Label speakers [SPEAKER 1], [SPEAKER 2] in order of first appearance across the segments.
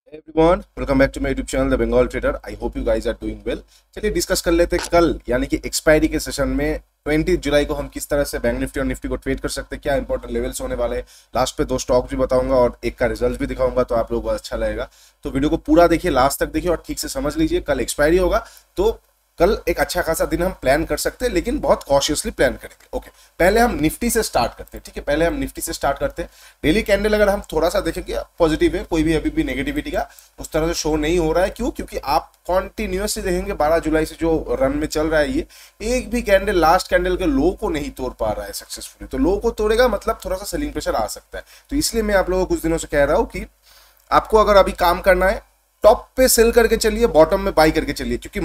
[SPEAKER 1] Everyone, welcome back to my YouTube channel the Bengal trader. I hope you guys are doing well. चलिए discuss कर लेते हैं कल यानी कि एक्सपायरी के सेशन में 20 जुलाई को हम किस तरह से बैंक निफ्टी और निफ्टी को ट्रेड कर सकते हैं, क्या इंपॉर्टेंट लेवल्स होने वाले हैं। लास्ट पे दो स्टॉक भी बताऊंगा और एक का रिजल्ट भी दिखाऊंगा, तो आप लोगों को अच्छा लगेगा। तो वीडियो को पूरा देखिए, लास्ट तक देखिए और ठीक से समझ लीजिए। कल एक्सपायरी होगा तो कल एक अच्छा खासा दिन हम प्लान कर सकते हैं, लेकिन बहुत कॉशियसली प्लान करेंगे। ओके, पहले हम निफ्टी से स्टार्ट करते हैं। ठीक है, पहले हम निफ्टी से स्टार्ट करते हैं। डेली कैंडल अगर हम थोड़ा सा देखेंगे पॉजिटिव है, कोई भी अभी भी नेगेटिविटी का उस तरह से शो नहीं हो रहा है। क्यों? क्योंकि आप कॉन्टिन्यूसली देखेंगे 12 जुलाई से जो रन में चल रहा है, ये एक भी कैंडल लास्ट कैंडल के लो को नहीं तोड़ पा रहा है सक्सेसफुली। तो लो को तोड़ेगा मतलब थोड़ा सा सेलिंग प्रेशर आ सकता है। तो इसलिए मैं आप लोगों को कुछ दिनों से कह रहा हूं कि आपको अगर अभी काम करना है, टॉप पे सेल करके चलिए, बॉटम में बाई करके चलिए। क्योंकि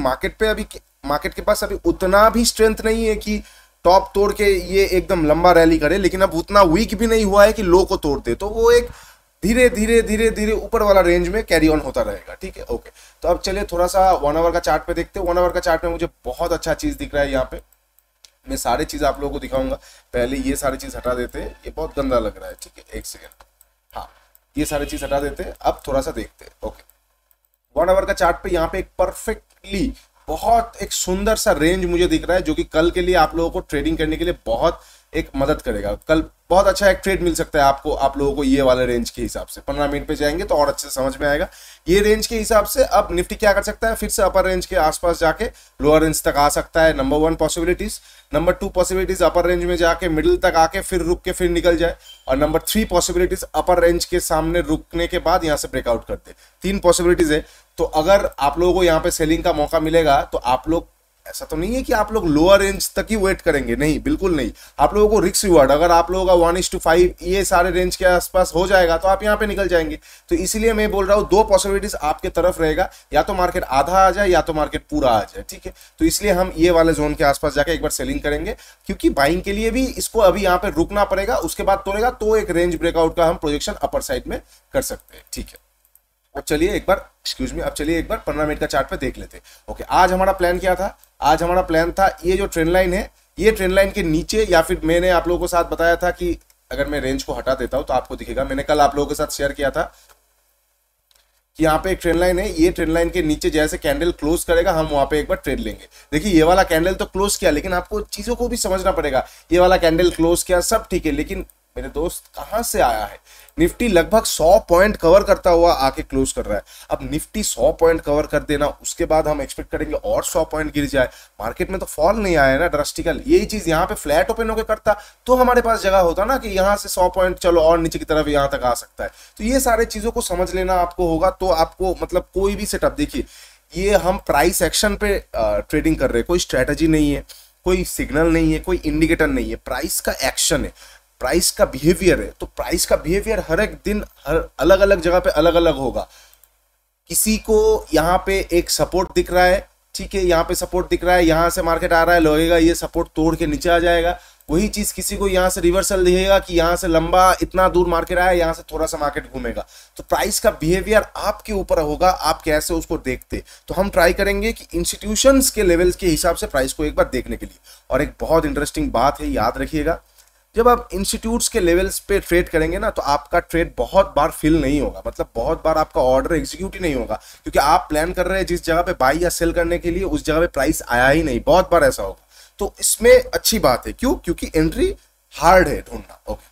[SPEAKER 1] मार्केट के पास अभी उतना भी स्ट्रेंथ नहीं है कि टॉप तोड़ के ये एकदम लंबा रैली करे, लेकिन अब उतना वीक भी नहीं हुआ है कि लो को तोड़ दे। तो वो एक धीरे धीरे धीरे धीरे ऊपर वाला रेंज में कैरी ऑन होता रहेगा। ठीक है, ओके। तो अब चलिए थोड़ा सा 1 आवर का चार्ट पे देखते हैं। 1 आवर का चार्ट में मुझे बहुत अच्छा चीज दिख रहा है। यहाँ पे मैं सारी चीज आप लोगों को दिखाऊंगा। पहले ये सारी चीज हटा देते हैं, ये बहुत गंदा लग रहा है। ठीक है, एक सेकेंड। हाँ, ये सारी चीज हटा देते हैं। अब थोड़ा सा देखते हैं। ओके, 1 आवर का चार्ट पे यहाँ पे एक परफेक्टली बहुत एक सुंदर सा रेंज मुझे दिख रहा है, जो कि कल के लिए आप लोगों को ट्रेडिंग करने के लिए बहुत एक मदद करेगा। कल बहुत अच्छा एक ट्रेड मिल सकता है आपको, आप लोगों को ये वाले रेंज के हिसाब से। 15 मिनट पे जाएंगे तो और अच्छे से समझ में आएगा ये रेंज के हिसाब से। अब निफ्टी क्या कर सकता है, फिर से अपर रेंज के आसपास जाके लोअर रेंज तक आ सकता है। Number 1 possibilities. Number 2 possibilities upper range में जाके मिडिल तक आके फिर रुक के फिर निकल जाए। और नंबर 3 पॉसिबिलिटीज अपर रेंज के सामने रुकने के बाद यहाँ से ब्रेकआउट कर दे। 3 पॉसिबिलिटीज है। तो अगर आप लोगों को यहाँ पे सेलिंग का मौका मिलेगा तो आप लोग, ऐसा तो नहीं है कि आप लोग लोअर रेंज तक ही वेट करेंगे, नहीं, बिल्कुल नहीं। आप लोगों को रिस्क रिवार्ड, अगर आप लोगों का 1:5 ये सारे रेंज के आसपास हो जाएगा तो आप यहाँ पे निकल जाएंगे। तो इसीलिए मैं बोल रहा हूँ 2 पॉसिबिलिटीज आपके तरफ रहेगा, या तो मार्केट आधा आ जाए या तो मार्केट पूरा आ जाए। ठीक है, तो इसलिए हम ये वाले जोन के आसपास जाके एक बार सेलिंग करेंगे, क्योंकि बाइंग के लिए भी इसको अभी यहाँ पे रुकना पड़ेगा। उसके बाद तोड़ेगा तो एक रेंज ब्रेकआउट का हम प्रोजेक्शन अपर साइड में कर सकते हैं। ठीक है, अब चलिए एक बार, एक्सक्यूज मी, अब चलिए एक बार 15 मिनट का चार्ट पे देख लेते हैं। ओके, आज हमारा प्लान क्या था? आज हमारा प्लान था ये जो ट्रेंड लाइन है, ये ट्रेंड लाइन के नीचे, या फिर मैंने आप लोगों को साथ बताया था कि अगर मैं रेंज को हटा देता हूं तो आपको दिखेगा। मैंने कल आप लोगों के साथ शेयर किया था कि यहाँ पे एक ट्रेंड लाइन है, ये ट्रेंड लाइन के नीचे जैसे कैंडल क्लोज करेगा हम वहां पे एक बार ट्रेड लेंगे। देखिए ये वाला कैंडल तो क्लोज किया, लेकिन आपको चीजों को भी समझना पड़ेगा। ये वाला कैंडल क्लोज किया, सब ठीक है, लेकिन मेरे दोस्त कहां से आया है? निफ्टी लगभग 100 पॉइंट कवर करता हुआ आके क्लोज कर रहा है। अब निफ्टी 100 पॉइंट कवर कर देना, उसके बाद हम एक्सपेक्ट करेंगे और 100 पॉइंट गिर जाए। मार्केट में तो फॉल नहीं आया ना ड्रास्टिकल। यही चीज यहाँ पे फ्लैट ओपन होकर करता तो हमारे पास जगह होता ना कि यहाँ से 100 पॉइंट चलो और नीचे की तरफ यहाँ तक आ सकता है। तो ये सारे चीजों को समझ लेना आपको होगा। तो आपको मतलब कोई भी सेटअप देखिए, ये हम प्राइस एक्शन पे ट्रेडिंग कर रहे हैं, कोई स्ट्रेटजी नहीं है, कोई सिग्नल नहीं है, कोई इंडिकेटर नहीं है, प्राइस का एक्शन है, प्राइस का बिहेवियर है। तो प्राइस का बिहेवियर हर एक दिन हर अलग अलग जगह पे अलग अलग होगा। किसी को यहाँ पे एक सपोर्ट दिख रहा है, ठीक है, यहाँ पे सपोर्ट दिख रहा है, यहाँ से मार्केट आ रहा है, लगेगा ये सपोर्ट तोड़ के नीचे आ जाएगा। वही चीज किसी को यहाँ से रिवर्सल दिखेगा कि यहाँ से लंबा इतना दूर मार्केट आया, यहाँ से थोड़ा सा मार्केट घूमेगा। तो प्राइस का बिहेवियर आपके ऊपर होगा, आप कैसे उसको देखते। तो हम ट्राई करेंगे कि इंस्टीट्यूशंस के लेवल्स के हिसाब से प्राइस को एक बार देखने के लिए। और एक बहुत इंटरेस्टिंग बात है, याद रखिएगा, जब आप इंस्टीट्यूट्स के लेवल्स पे ट्रेड करेंगे ना, तो आपका ट्रेड बहुत बार फिल नहीं होगा, मतलब बहुत बार आपका ऑर्डर एग्जीक्यूट ही नहीं होगा, क्योंकि आप प्लान कर रहे हैं जिस जगह पे बाई या सेल करने के लिए, उस जगह पे प्राइस आया ही नहीं। बहुत बार ऐसा होगा। तो इसमें अच्छी बात है, क्यों? क्योंकि एंट्री हार्ड है ढूंढना। ओके,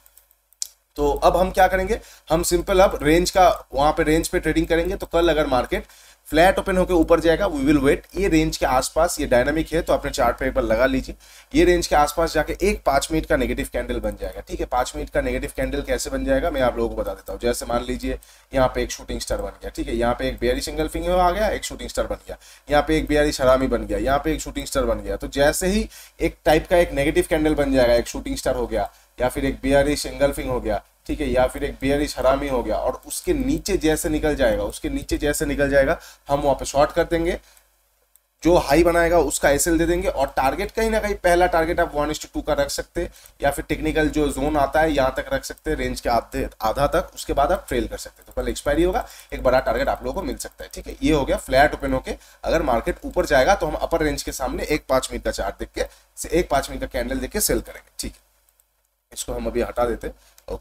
[SPEAKER 1] तो अब हम क्या करेंगे, हम सिंपल अब रेंज का, वहां पे रेंज पे ट्रेडिंग करेंगे। तो कल अगर मार्केट फ्लैट ओपन होकर ऊपर जाएगा, वी विल वेट। ये रेंज के आसपास, ये डायनामिक है तो अपने चार्ट पे एक बार लगा लीजिए। ये रेंज के आसपास जाके एक 5 मिनट का नेगेटिव कैंडल बन जाएगा। ठीक है, 5 मिनट का नेगेटिव कैंडल कैसे बन जाएगा मैं आप लोगों को बता देता हूँ। जैसे मान लीजिए यहाँ पे एक शूटिंग स्टार बन गया, ठीक है, यहाँ पे एक बेयरिश एंगल्फिंग आ गया, एक शूटिंग स्टार बन गया, यहाँ पे एक बेयरिश हरामी बन गया, यहाँ पे एक शूटिंग स्टार बन गया। तो जैसे ही एक टाइप का एक नेगेटिव कैंडल बन जाएगा, एक शूटिंग स्टार हो गया, या फिर एक बेयरिश एंगल्फिंग हो गया, ठीक है, या फिर एक बेयरिश हरामी हो गया, और उसके नीचे जैसे निकल जाएगा, उसके नीचे जैसे निकल जाएगा, हम वहां पे शॉर्ट कर देंगे। जो हाई बनाएगा उसका एसएल दे देंगे। और टारगेट कहीं ना कहीं पहला टारगेट आप 1:2 का रख सकते हैं, या फिर टेक्निकल जो जोन आता है यहाँ तक रख सकते हैं, रेंज के आधा तक। उसके बाद आप ट्रेल कर सकते हैं। तो कल एक्सपायरी होगा, एक बड़ा टारगेट आप लोगों को मिल सकता है। ठीक है, ये हो गया फ्लैट ओपन होके। अगर मार्केट ऊपर जाएगा तो हम अपर रेंज के सामने एक 5 मिनट का चार्ट देख के, एक 5 मिनट का कैंडल देख के सेल करेंगे। ठीक है, इसको हम अभी हटा देते हैं। ओके,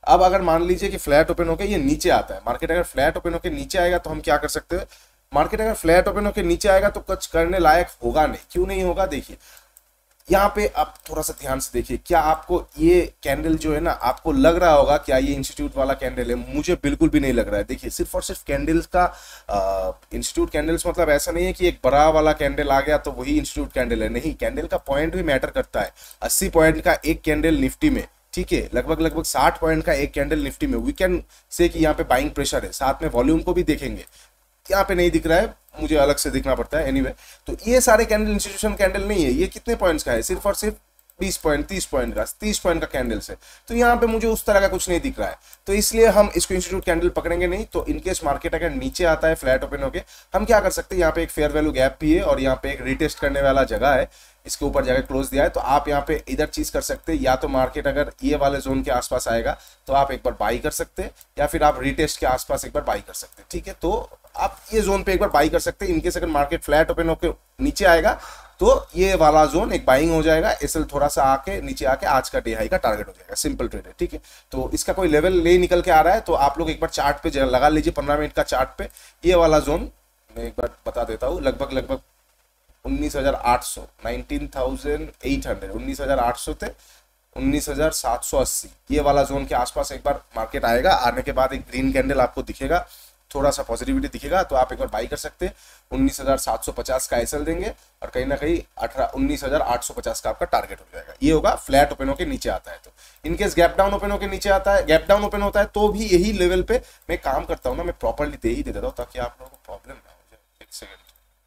[SPEAKER 1] अब अगर मान लीजिए कि फ्लैट ओपन होकर ये नीचे आता है, मार्केट अगर फ्लैट ओपन होकर नीचे आएगा तो हम क्या कर सकते हैं, मार्केट अगर फ्लैट ओपन होकर नीचे आएगा तो कुछ करने लायक होगा नहीं। क्यों नहीं होगा, देखिए यहाँ पे आप थोड़ा सा ध्यान से देखिए, क्या आपको ये कैंडल जो है ना, आपको लग रहा होगा क्या ये इंस्टीट्यूट वाला कैंडल है? मुझे बिल्कुल भी नहीं लग रहा है। देखिए सिर्फ और सिर्फ कैंडल्स का इंस्टीट्यूट कैंडल्स मतलब ऐसा नहीं है कि एक बड़ा वाला कैंडल आ गया तो वही इंस्टीट्यूट कैंडल है, नहीं, कैंडल का पॉइंट भी मैटर करता है। 80 पॉइंट का एक कैंडल निफ्टी में, ठीक है, लगभग 60 पॉइंट का एक कैंडल निफ्टी में, वी कैन से कि यहाँ पे बाइंग प्रेशर है। साथ में वॉल्यूम को भी देखेंगे, यहाँ पे नहीं दिख रहा है, मुझे अलग से दिखना पड़ता है। एनीवे, तो ये सारे कैंडल इंस्टीट्यूशन कैंडल नहीं है। ये कितने पॉइंट्स का है, सिर्फ और सिर्फ 20 पॉइंट 30 पॉइंट का, 30 पॉइंट का कैंडल्स है। तो यहाँ पे मुझे उस तरह का कुछ नहीं दिख रहा है, तो इसलिए हम इसको इंस्टीट्यूट कैंडल पकड़ेंगे नहीं। तो इनकेस मार्केट अगर नीचे आता है फ्लैट ओपन होके, हम क्या कर सकते हैं, यहाँ पे एक फेयर वैल्यू गैप भी है और यहाँ पे एक रिटेस्ट करने वाला जगह है, इसके ऊपर जाकर क्लोज दिया है। तो आप यहाँ पे इधर चीज कर सकते हैं, या तो मार्केट अगर ये वाले जोन के आसपास आएगा तो आप एक बार बाई कर सकते हैं, या फिर आप रिटेस्ट के आसपास एक बार बाई कर सकते हैं, ठीक है। तो आप ये जोन पे एक बार बाई कर सकते हैं। इनकेस अगर मार्केट फ्लैट ओपन होकर नीचे आएगा तो ये वाला जोन एक बाइंग हो जाएगा, एसएल थोड़ा सा आके नीचे आके आज का डे हाई का टारगेट हो जाएगा। सिंपल ट्रेड है, ठीक है। तो इसका कोई लेवल ले निकल के आ रहा है तो आप लोग एक बार चार्ट पे लगा लीजिए, 15 मिनट का चार्ट पे ये वाला जोन मैं एक बार बता देता हूँ, लगभग 19,800 19,800 19,800 थे 19,780 ये वाला जोन के आसपास एक बार मार्केट आएगा। आने के बाद एक ग्रीन कैंडल आपको दिखेगा, थोड़ा सा पॉजिटिविटी दिखेगा, तो आप एक बार बाई कर सकते हैं। 19,750 का एसएल देंगे और कहीं ना कहीं 19,850 का आपका टारगेट हो जाएगा। ये होगा फ्लैट ओपन होकर नीचे आता है। तो इनकेस गैप डाउन ओपन होकर नीचे आता है, गैप डाउन ओपन होता है तो भी यही लेवल पे मैं काम करता हूँ ना, मैं प्रॉपरली दे ही देता हूँ ताकि आप लोगों को प्रॉब्लम ना हो जाए। एक सेकेंड,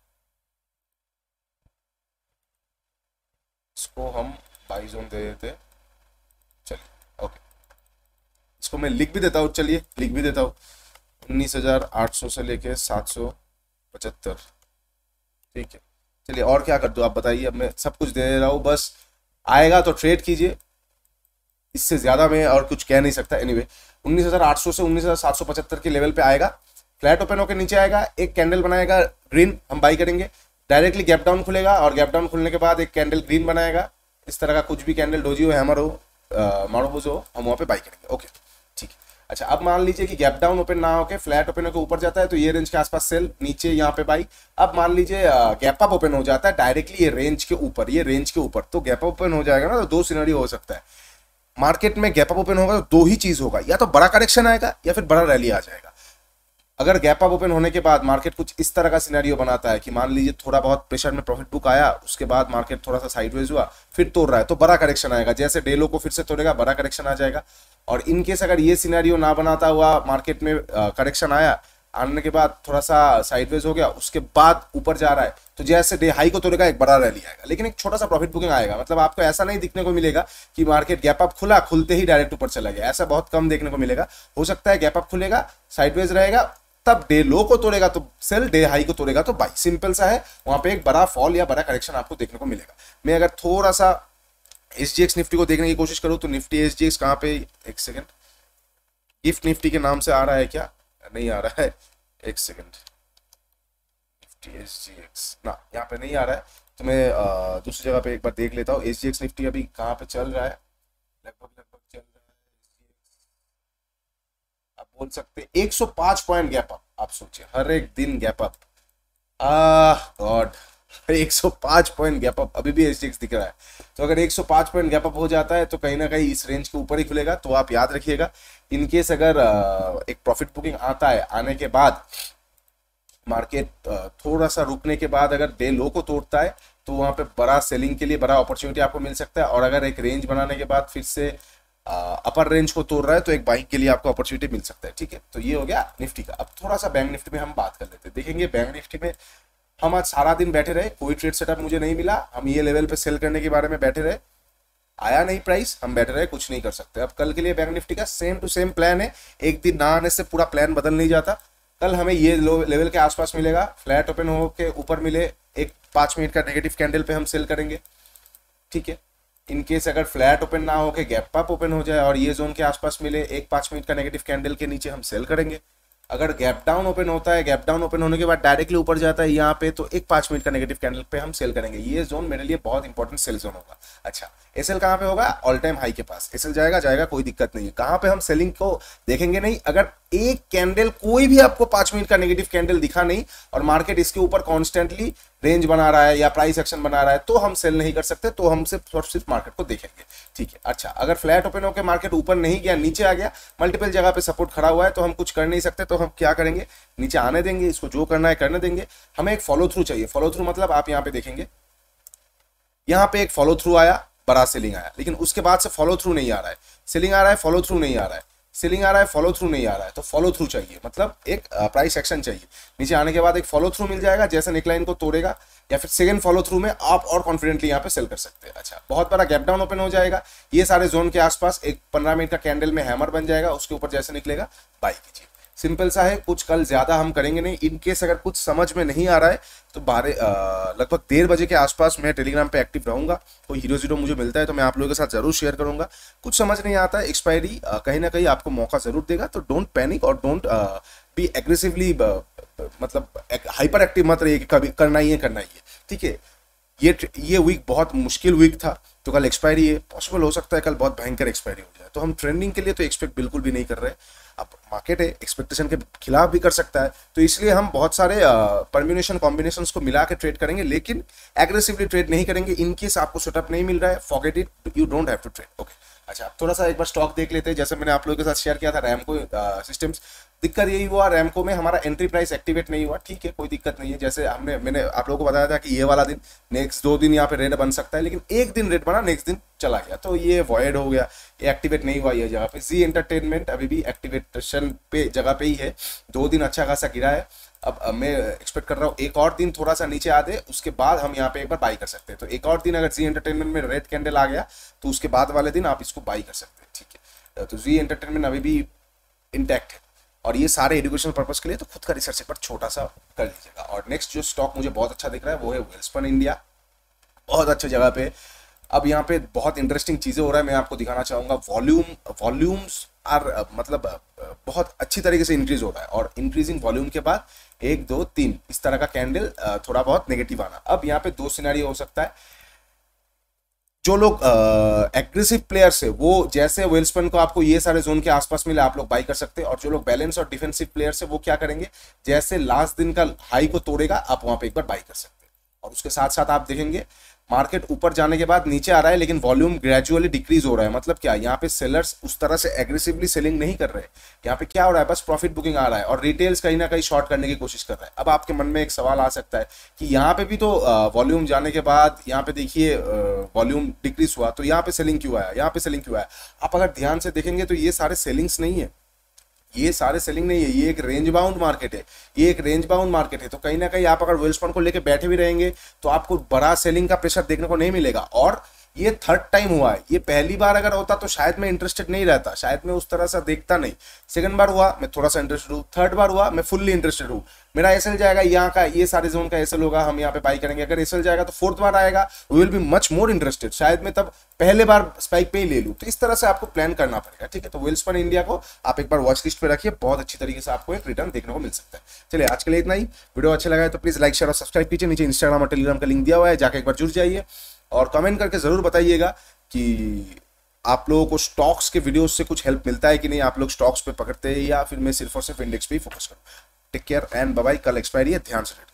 [SPEAKER 1] इसको हम बाई जोन दे देते, चलिए ओके, इसको मैं लिख भी देता हूँ, चलिए लिख भी देता हूँ, 19,800 से लेके 775, ठीक है। चलिए और क्या कर दूं आप बताइए, अब मैं सब कुछ दे रहा हूँ, बस आएगा तो ट्रेड कीजिए, इससे ज्यादा मैं और कुछ कह नहीं सकता। एनीवे 19,800 से 19,775 के लेवल पे आएगा, फ्लैट ओपन होकर नीचे आएगा, एक कैंडल बनाएगा ग्रीन, हम बाई करेंगे। डायरेक्टली गैप डाउन खुलेगा और गैप डाउन खुलने के बाद एक कैंडल ग्रीन बनाएगा, इस तरह का कुछ भी कैंडल, डोजी हो, हैमर हो, मारोबोज हो, हम वहाँ पे बाई करेंगे। ओके ठीक है। अच्छा अब मान लीजिए कि गैप डाउन ओपन ना होके फ्लैट ओपन होकर ऊपर जाता है तो ये रेंज के आसपास सेल, नीचे यहाँ पे बाई। अब मान लीजिए गैप अप ओपन हो जाता है डायरेक्टली ये रेंज के ऊपर, ये रेंज के ऊपर, तो गैप अप ओपन हो जाएगा ना, तो दो सिनेरियो हो सकता है मार्केट में। गैप अप ओपन होगा तो दो ही चीज होगा, या तो बड़ा करेक्शन आएगा या फिर बड़ा रैली आ जाएगा। अगर गैप अप ओपन होने के बाद मार्केट कुछ इस तरह का सिनेरियो बनाता है कि मान लीजिए थोड़ा बहुत प्रेशर में प्रॉफिट बुक आया, उसके बाद मार्केट थोड़ा सा साइडवेज हुआ, फिर तोड़ रहा है तो बड़ा करेक्शन आएगा, जैसे डेलो को फिर से तोड़ेगा बड़ा करेक्शन आ जाएगा। और इनकेस अगर ये सिनेरियो ना बनाता हुआ मार्केट में करेक्शन आया, आने के बाद थोड़ा सा साइडवेज हो गया, उसके बाद ऊपर जा रहा है, तो जैसे डे हाई को तोड़ेगा एक बड़ा रैली आएगा, लेकिन एक छोटा सा प्रॉफिट बुकिंग आएगा। मतलब आपको ऐसा नहीं दिखने को मिलेगा कि मार्केट गैप अप खुला, खुलते ही डायरेक्ट ऊपर चला गया, ऐसा बहुत कम देखने को मिलेगा। हो सकता है गैप अप खुलेगा, साइडवेज रहेगा, तब डे लो को तोड़ेगा तो सेल, डे हाई को तोड़ेगा तो बाई, सिंपल सा है। वहां पे एक बड़ा फॉल या बड़ा करेक्शन आपको देखने को मिलेगा। मैं अगर थोड़ा सा एसजीएक्स निफ्टी को देखने की कोशिश करूं तो निफ्टी एसजीएक्स कहां पे, एक सेकंड, गिफ्ट निफ्टी के नाम से आ रहा है क्या, नहीं आ रहा है, एक सेकंड, निफ्टी एसजीएक्स ना यहाँ पे नहीं आ रहा है, तो मैं दूसरी जगह पे एक बार देख लेता हूँ। एसजीएक्स निफ्टी अभी कहाँ पे चल रहा है, लगभग चल रहा है, आप बोल सकते 105 पॉइंट गैप अप। आप सोचिए हर एक दिन गैप अप, गॉड 105 पॉइंट गैप अप, अभी भी एसजीएक्स दिख रहा है। तो अगर 105 पॉइंट गैप अप हो जाता है तो कहीं ना कहीं इस रेंज के ऊपर ही खुलेगा। तो आप याद रखिएगा, इनकेस अगर एक प्रॉफिट बुकिंग आता है, आने के बाद मार्केट थोड़ा सा रुकने के बाद अगर डे लो को तोड़ता है तो वहां पे बड़ा सेलिंग के लिए बड़ा अपॉर्चुनिटी आपको मिल सकता है। और अगर एक रेंज बनाने के बाद फिर से अपर रेंज को तोड़ रहा है तो एक बाइंग के लिए आपको अपॉर्चुनिटी मिल सकता है, ठीक है। तो ये हो गया निफ्टी का। अब थोड़ा सा बैंक निफ्टी में हम बात कर लेते हैं। देखेंगे बैंक निफ्टी में हम आज सारा दिन बैठे रहे, कोई ट्रेड सेटअप मुझे नहीं मिला, हम ये लेवल पे सेल करने के बारे में बैठे रहे, आया नहीं प्राइस, हम बैठे रहे, कुछ नहीं कर सकते। अब कल के लिए बैंक निफ्टी का सेम टू सेम प्लान है, एक दिन ना आने से पूरा प्लान बदल नहीं जाता। कल हमें ये लेवल के आसपास मिलेगा, फ्लैट ओपन हो के ऊपर मिले, एक 5 मिनट का नेगेटिव कैंडल पे हम सेल करेंगे, ठीक है। इनकेस अगर फ्लैट ओपन ना हो के गैप अप ओपन हो जाए और ये जोन के आसपास मिले, एक 5 मिनट का नेगेटिव कैंडल के नीचे हम सेल करेंगे। अगर गैप डाउन ओपन होता है, गैप डाउन ओपन होने के बाद डायरेक्टली ऊपर जाता है यहाँ पे, तो एक 5 मिनट का नेगेटिव कैंडल पे हम सेल करेंगे। ये जोन मेरे लिए बहुत इंपॉर्टेंट सेल जोन होगा। अच्छा, एसएल कहाँ पे होगा? ऑल टाइम हाई के पास एसएल जाएगा, जाएगा, कोई दिक्कत नहीं है। कहाँ पे हम सेलिंग को देखेंगे नहीं, अगर एक कैंडल कोई भी आपको 5 मिनट का नेगेटिव कैंडल दिखा नहीं और मार्केट इसके ऊपर कॉन्स्टेंटली रेंज बना रहा है या प्राइस एक्शन बना रहा है, तो हम सेल नहीं कर सकते, तो हम सिर्फ मार्केट को देखेंगे। ठीक है। अच्छा, अगर फ्लैट ओपन होकर मार्केट ऊपर नहीं गया, नीचे आ गया, मल्टीपल जगह पे सपोर्ट खड़ा हुआ है, तो हम कुछ कर नहीं सकते, तो हम क्या करेंगे? नीचे आने देंगे, इसको जो करना है करने देंगे। हमें एक फॉलो थ्रू चाहिए। फॉलो थ्रू मतलब आप यहाँ पे देखेंगे, यहाँ पे एक फॉलो थ्रू आया, बड़ा सेलिंग आया, लेकिन उसके बाद से फॉलो थ्रू नहीं आ रहा है। सेलिंग आ रहा है, फॉलो थ्रू नहीं आ रहा है, सेलिंग आ रहा है, फॉलो थ्रू नहीं आ रहा है, तो फॉलो थ्रू चाहिए, मतलब एक प्राइस एक्शन चाहिए। नीचे आने के बाद एक फॉलो थ्रू मिल जाएगा, जैसे नेकलाइन को तोड़ेगा, या फिर सेकंड फॉलो थ्रू में आप और कॉन्फिडेंटली यहाँ पे सेल कर सकते हैं। अच्छा, बहुत बड़ा गैप डाउन ओपन हो जाएगा, ये सारे जोन के आसपास एक 15 मिनट का कैंडल में हैमर बन जाएगा, उसके ऊपर जैसे निकलेगा बाई कीजिए। सिंपल सा है, कुछ कल ज्यादा हम करेंगे नहीं। इन केस अगर कुछ समझ में नहीं आ रहा है तो लगभग 1:30 बजे के आसपास मैं टेलीग्राम पे एक्टिव रहूंगा। कोई हीरो जीरो मुझे मिलता है तो मैं आप लोगों के साथ जरूर शेयर करूंगा। कुछ समझ नहीं आता है, एक्सपायरी कहीं ना कहीं आपको मौका जरूर देगा, तो डोंट पैनिक और डोंट बी एग्रेसिवली, मतलब हाइपर एक्टिव मत रहिए कि कभी करना ही है। ठीक है, ये वीक बहुत मुश्किल वीक था, तो कल एक्सपायरी है, पॉसिबल हो सकता है कल बहुत भयंकर एक्सपायरी हो जाए, तो हम ट्रेंडिंग के लिए तो एक्सपेक्ट बिल्कुल भी नहीं कर रहे। अब मार्केट है, एक्सपेक्टेशन के खिलाफ भी कर सकता है, तो इसलिए हम बहुत सारे परम्यूटेशन कॉम्बिनेशंस को मिला के ट्रेड करेंगे, लेकिन एग्रेसिवली ट्रेड नहीं करेंगे। इन केस आपको सेटअप नहीं मिल रहा है, forget it, you don't have to trade. Okay. अच्छा, थोड़ा सा एक बार स्टॉक देख लेते हैं। जैसे मैंने आप लोगों के साथ शेयर किया था रैमको सिस्टम्स, दिक्कत यही हुआ रैमको में हमारा एंट्री प्राइस एक्टिवेट नहीं हुआ। ठीक है, कोई दिक्कत नहीं है। जैसे मैंने आप लोगों को बताया था कि ये वाला दिन, नेक्स्ट 2 दिन यहाँ पे रेड बन सकता है, लेकिन एक दिन रेड बना, नेक्स्ट दिन चला गया, तो ये वॉइड हो गया, ये एक्टिवेट नहीं हुआ ये जगह पे। जी एंटरटेनमेंट अभी भी एक्टिवेशन पे जगह पे ही है, 2 दिन अच्छा खासा गिरा है। अब मैं एक्सपेक्ट कर रहा हूँ एक और दिन थोड़ा सा नीचे आ दे, उसके बाद हम यहाँ पे एक बार बाई कर सकते हैं। तो एक और दिन अगर जी एंटरटेनमेंट में रेड कैंडल आ गया, तो उसके बाद वाले दिन आप इसको बाई कर सकते हैं। ठीक है, तो जी एंटरटेनमेंट अभी भी इंटैक्ट है, और ये सारे एजुकेशनल पर्पस के लिए, तो खुद का रिसर्च एक बार छोटा सा कर लीजिएगा। और नेक्स्ट जो स्टॉक मुझे बहुत अच्छा दिख रहा है वो है वेल्सपन इंडिया, बहुत अच्छी जगह पे। अब यहाँ पे बहुत इंटरेस्टिंग चीजें हो रहा है, मैं आपको दिखाना चाहूंगा। वॉल्यूम्स आर मतलब बहुत अच्छी तरीके से इंक्रीज हो रहा है, और इंक्रीजिंग वॉल्यूम के बाद 1 2 3 इस तरह का कैंडल थोड़ा बहुत नेगेटिव आना। अब यहाँ पे 2 सिनेरियो हो सकता है। जो लोग एग्रेसिव प्लेयर्स है, वो जैसे वेल्सपन को आपको ये सारे जोन के आसपास मिले, आप लोग बाई कर सकते हैं। और जो लोग बैलेंस और डिफेंसिव प्लेयर्स है, वो क्या करेंगे, जैसे लास्ट दिन का हाई को तोड़ेगा, आप वहां पे एक बार बाई कर सकते हैं। और उसके साथ साथ आप देखेंगे मार्केट ऊपर जाने के बाद नीचे आ रहा है, लेकिन वॉल्यूम ग्रेजुअली डिक्रीज हो रहा है। मतलब क्या, यहाँ पे सेलर्स उस तरह से एग्रेसिवली सेलिंग नहीं कर रहे, यहाँ पे क्या हो रहा है, बस प्रॉफिट बुकिंग आ रहा है, और रिटेल्स कहीं ना कहीं शॉर्ट करने की कोशिश कर रहा है। अब आपके मन में एक सवाल आ सकता है कि यहाँ पे भी तो वॉल्यूम जाने के बाद यहाँ पे देखिए वॉल्यूम डिक्रीज हुआ, तो यहाँ पे सेलिंग क्यों आया, यहाँ पे सेलिंग क्यों आया? आप अगर ध्यान से देखेंगे तो ये सारे सेलिंग्स नहीं है, ये सारे सेलिंग नहीं है, ये एक रेंज बाउंड मार्केट है, ये एक रेंज बाउंड मार्केट है। तो कहीं ना कहीं आप अगर वेल्सपन को लेके बैठे भी रहेंगे तो आपको बड़ा सेलिंग का प्रेशर देखने को नहीं मिलेगा। और ये 3rd टाइम हुआ है, ये पहली बार अगर होता तो शायद मैं इंटरेस्टेड नहीं रहता, शायद मैं उस तरह से देखता नहीं। 2nd बार हुआ मैं थोड़ा सा इंटरेस्टेड हूँ, 3rd बार हुआ मैं फुल्ली इंटरेस्टेड हूँ। मेरा एसएल जाएगा, यहाँ का ये सारे जोन का एसएल होगा, हम यहाँ पे बाई करेंगे। अगर एसएल जाएगा तो 4th बार आएगा, we will be much more interested, शायद मैं तब पहले बार स्पाइक पे ही ले लूँ। तो इस तरह से आपको प्लान करना पड़ेगा। ठीक है, तो वेल्सपन इंडिया को आप एक बार वॉच लिस्ट पे रखिए, बहुत अच्छी तरीके से आपको एक रिटर्न देखने को मिल सकता है। चलिए, आज के लिए इतना ही। वीडियो अच्छा लगा है तो प्लीज लाइक शेयर और सब्सक्राइब कीजिए। नीचे इंस्टाग्राम और टेलीग्राम का लिंक दिया हुआ है, जाके एक बार जुड़ जाइए, और कमेंट करके जरूर बताइएगा कि आप लोगों को स्टॉक्स के वीडियोस से कुछ हेल्प मिलता है कि नहीं, आप लोग स्टॉक्स पे पकड़ते हैं या फिर मैं सिर्फ और सिर्फ इंडेक्स पे ही फोकस करूं। Take care and bye bye. कल एक्सपायरी है, ध्यान से